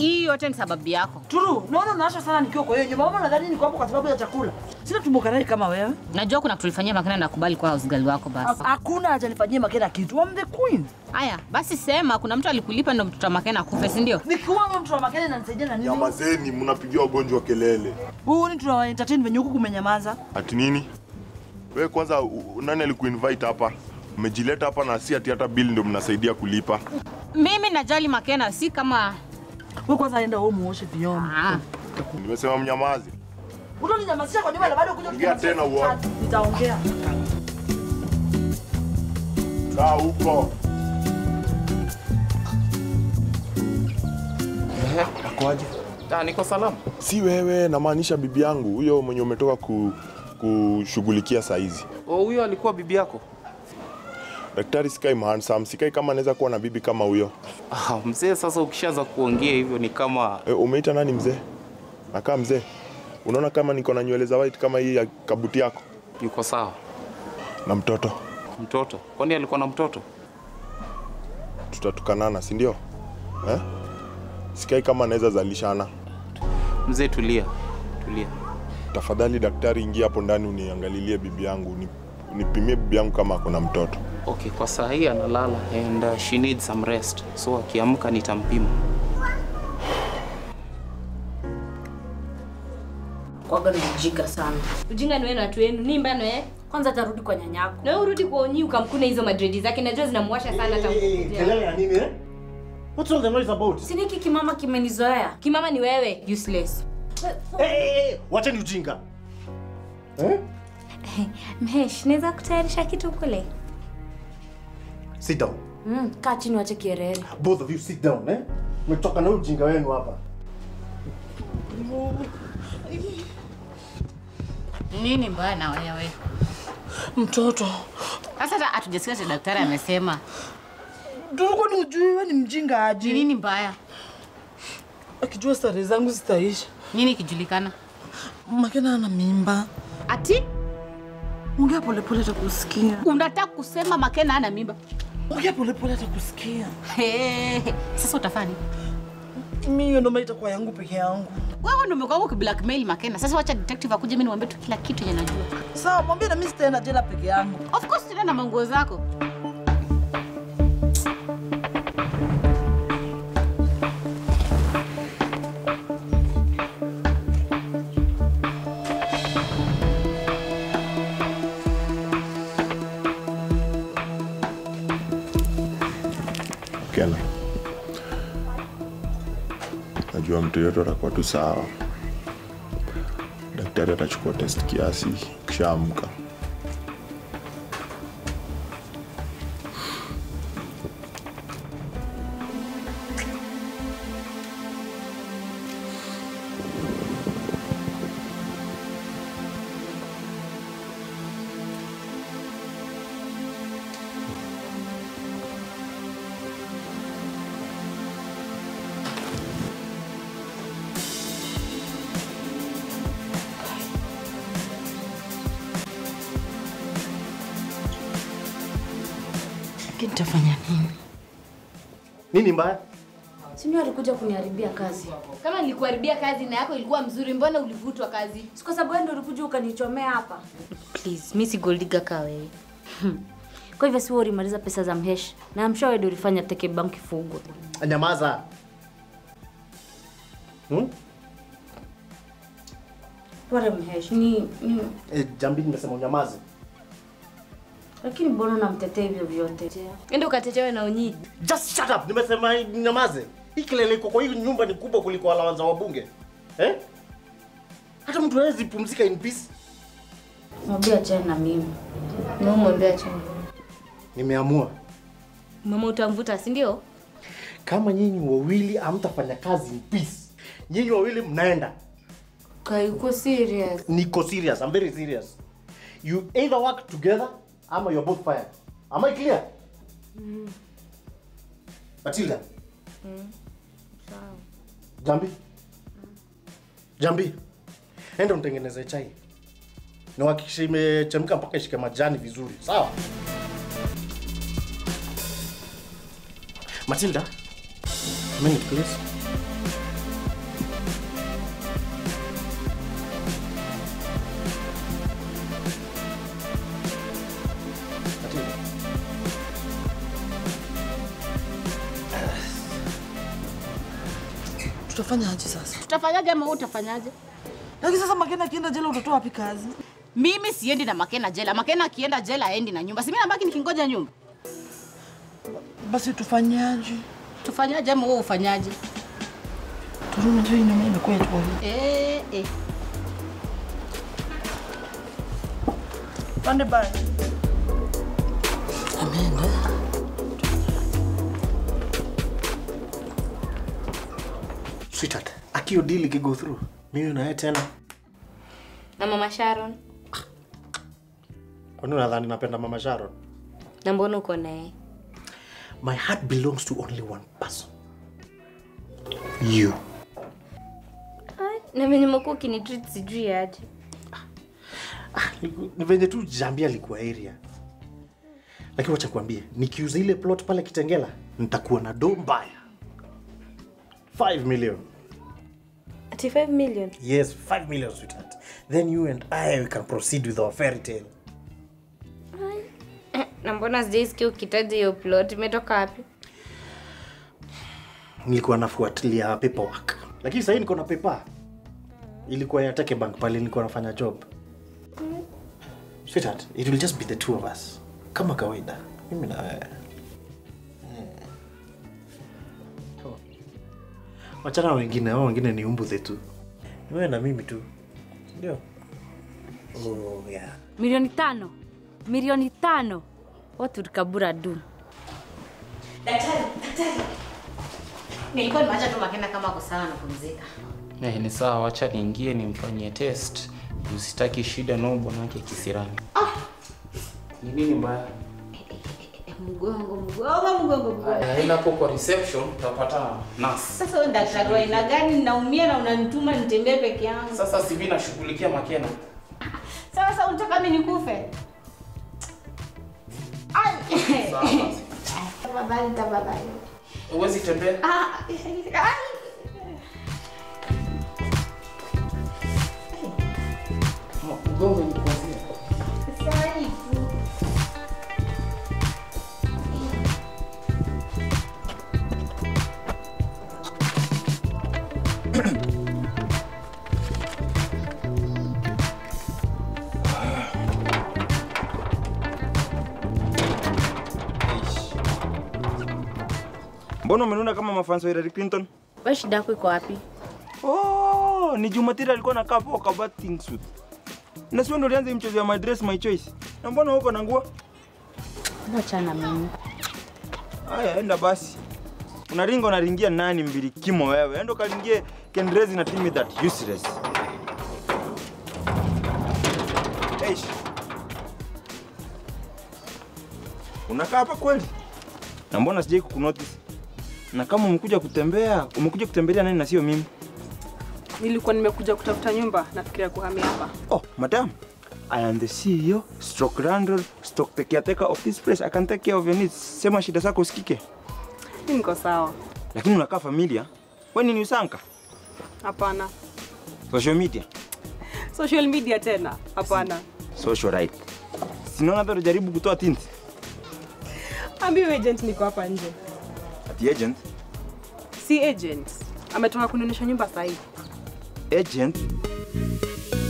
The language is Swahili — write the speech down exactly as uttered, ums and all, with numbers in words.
Hii yote ni sababu yako. Turu, naona unaasha sana nikiwa kwa hiyo nyumba. Mama nadhani niko hapo kwa sababu ya chakula. Sina tumbo karai kama wewe. Najua kuna tulifanyia Makena na kubali kwa house girl wako basi. Hakuna hajanifanyia Makena kitu. I'm the queen. Haya, basi sema kuna mtu alikulipa ndo mtoto wa Makena kufe, si ndio? Nikiwa mtoto wa Makena inanisaidia na nini? Nyamazeni, mnapigia wagonjwa kelele. Huu ni tunawa entertain venye huku kumenyamaza. Ati nini? Wewe kwanza nani alikuinvite hapa? Umejileta hapa na si ati hata bill ndio mnasaidia kulipa. Mimi najali Makena si kama wewe kwanza enda wewe muoshe vyombo. Ah. Nimesema mnyamazi. Utaninyamazisha kwa nyumba na bado kuja kuongea tena uone. Nitaongea. Kaa huko. Eh, nakoaje? Ah, niko salama. Si wewe, namaanisha bibi yangu, huyo mwenye umetoka ku kushughulikia saa hizi. Oh, huyo alikuwa bibi yako? Daktari sikai handsome, sikai kama anaweza kuwa na bibi kama huyo. Ah, mzee sasa ukishaanza kuongea hivyo ni kama e, umeita nani mzee? Nakaa mzee. Unaona kama niko na nywele za white kama hii ya kabuti yako? Yuko sawa. Na mtoto? Mtoto? Kwani alikuwa na mtoto? Tutatukanana, si ndio? Eh? Sikai kama anaweza zalishana. Mzee tulia. Tulia. Tafadhali daktari, ingia hapo ndani uniangalilie bibi yangu, unipimie bibi yangu kama kuna mtoto. Okay, kwa saa hii analala and uh, she needs some rest. So akiamka nitampima. Kwaga ni ujinga sana. Ujinga ni wewe na watu wenu. Ni mbano eh? Kwanza atarudi kwa nyanyako. Na wewe urudi kwa Onyi ukamkuna hizo madredi zake. Najua zinamwasha sana hata mkukutia. Kelele ya nini eh? What's all the noise about? Siniki kimama kimenizoea. Kimama ni wewe, useless. Eh, eh, wacha ni ujinga. Eh? Mhesh, naweza kutayarisha kitu kule? Sit down. Mm, kaa chini wache kierere. Both of you sit down, eh? Umetoka na ujinga wenu hapa. Nini mbaya na wewe? Mtoto. Sasa hata hatujasikia cha daktari amesema. Ndio ni ujui wewe ni mjinga aje. Nini mbaya? Akijua stare zangu zitaisha. Nini kijulikana? Makena ana mimba. Ati? Ongea pole pole atakusikia. Unataka kusema Makena ana mimba? Ongea pole pole atakusikia. Hey, sasa utafanya? Mimi ndo maita kwa yangu peke yangu. Wewe ndo umekuwa ukiblackmail Makena. Sasa wacha detective akuje mimi niwaambie tu kila kitu yenye najua. Sawa, mwambie na mimi sitaenda jela peke yangu. Of course tena na manguo zako. Kena. Najua mtu yote atakuwa tu sawa. Daktari atachukua test kiasi kisha amka. Nitafanya nini? Nini mbaya? Sini alikuja kuniharibia kazi. Kama nilikuharibia kazi na yako ilikuwa mzuri, mbona ulivutwa kazi? Si kwa sababu wewe ndio ulikuja ukanichomea hapa. Please, mimi si gold digger ka wewe. Kwa hivyo si wewe ulimaliza pesa za Mhesh na I'm sure wewe ndio ulifanya teke bank ifungwe. Nyamaza. Hmm? Pole Mhesh, ni, ni... Eh, Njambi nimesema unyamaze. Lakini mbona unamtetea hivyo vyote? Ende ukatetewe na Onyi. Just shut up. Nimesema nyamaze. Hii kelele iko kwa hii nyumba ni kubwa kuliko walawanza wabunge. Eh? Hata mtu hawezi pumzika in peace. Mwambie achane na mimi. Mama mwambie achane. Nimeamua. Mama utamvuta, si ndio? Kama nyinyi wawili hamtafanya kazi in peace, nyinyi wawili mnaenda. Kai uko serious? Niko serious. I'm very serious. You either work together ama you're both fired. Am I clear? Mm. Matilda. Mm. Sawa. Njambi. Mm. Njambi. Enda mtengeneze chai. Na hakikisha imechemka mpaka ishike majani vizuri. Sawa? Matilda. Minute please. tutafanya aje sasa? Tutafanyaje ama wewe utafanyaje? Lakini sasa Makena akienda jela utatoa wapi kazi? Mimi siendi na Makena jela. Makena akienda jela aendi na nyumba. Si mimi nabaki nikingoja nyumba. Basi tufanyaje? Tufanyaje ama wewe ufanyaje? Turudi tu ina mimi kwa yetu. Eh eh. Pande bye. Ameenda. Sweetheart, akio deal go through. Mimi na yeye tena. Na Mama Sharon. Kwani unadhani napenda Mama Sharon? Na mbona uko naye? My heart belongs to only one person. You. Na mimi nimekuwa kinitreat sijui aje. Ah, ni venye tu Njambi alikuwa area. Lakini wacha kuambie, nikiuza ile plot pale Kitengela, nitakuwa na do mbaya. five million. Ati five million? Yes, five million, sweetheart. Then you and I we can proceed with our fairy tale. Na mbona sijaisikia ukitaja hiyo plot? Imetoka wapi? Nilikuwa nafuatilia paperwork. Lakini sasa niko na paper. Ilikuwa ya Take Bank pale nilikuwa nafanya job. Sweetheart, it will just be the two of us. Kama kawaida. Mimi na wewe. Wachana na wengine, wao wengine ni umbu zetu. Ni wewe na mimi tu. Ndio. Oh yeah. Milioni tano. Milioni tano. What would Kabura do? Daktari, daktari. Nilikuwa nimeacha tu Makena kama ako sawa na kupumzika. Eh, ni sawa, acha niingie nimfanyie test. Usitaki shida na mbona yake kisirani. Ah. Ni nini mbaya? Mgongo, mgongo, mgongo, mgongo. Enda hapo kwa reception utapata nurse. Sasa wewe daktari wa aina gani? Naumia na unanituma nitembee peke yangu. Sasa si mimi nashughulikia Makena. Sasa unataka mimi nikufe? Ai. Sawa basi. Tafadhali, tafadhali. Uwezi tembea? Ah. Ai. Mgongo ni kwanza. Sasa hivi. Mbona umenuna kama mafanso ya Hillary Clinton? Wewe shida yako iko wapi? Oh, ni Jumatira alikuwa na kapo kwa bathing suit. Na sio ndo alianza mchezo ya my dress my choice. Na mbona uko na nguo? Acha na mimi. Haya, enda basi. Unaringa unaringia nani mbili kimo wewe? Enda kalingie Kendrezi na team that useless. Eish. Unakaa hapa kweli? Na mbona sijai kukunotice? Na kama umekuja kutembea, umekuja kutembelea nani na sio mimi? Nilikuwa nimekuja kutafuta nyumba, nafikiria kuhamia hapa. Oh, madam. I am the C E O, stroke landlord, stroke the caretaker of this place. I can take care of your needs. Sema shida zako usikike. Mimi niko sawa. Lakini unakaa familia. Wewe ni usanka? Hapana. Social media. Social media tena? Hapana. Social right. Sinaona hata unajaribu kutoa tinti. Ambiwe agent niko hapa nje. Ati agent? Si agent. Ametoka kunionyesha nyumba sasa hivi. Agent?